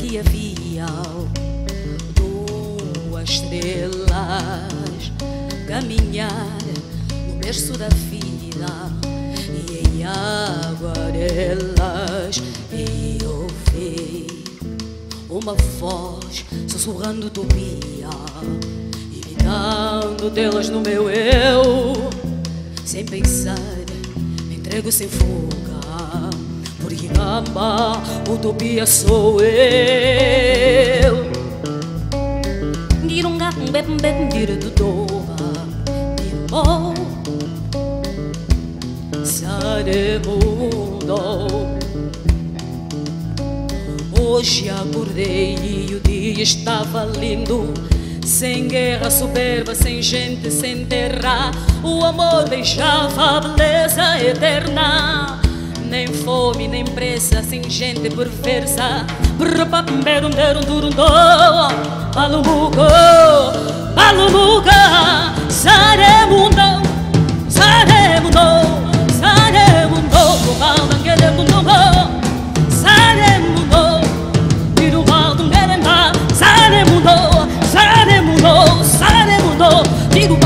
que havia duas estrelas caminhar no berço da vida, e em aguarelas eu ouvi uma voz sussurrando utopia e gritando delas no meu eu. Sem pensar, me entrego sem fuga, porque ama, utopia sou eu. Dirunga, bebem, diretudoba, dirumou, saremundo. Hoje acordei e o dia estava lindo, sem guerra, soberba, sem gente, sem terra. O amor beijava a beleza eterna, nem fome, nem pressa, sem gente perversa. Malumuco, malumuca, saremundo, saremundo, saremundo, maldangueremundo, saremundo, tirumaldanguerenda, saremundo, saremundo, saremundo, tirumaldanguerenda.